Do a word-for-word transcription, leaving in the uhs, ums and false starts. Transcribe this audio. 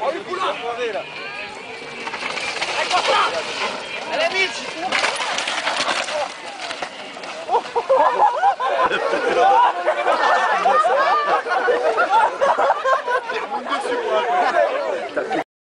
Ho il culo! Ecco qua! E le bici!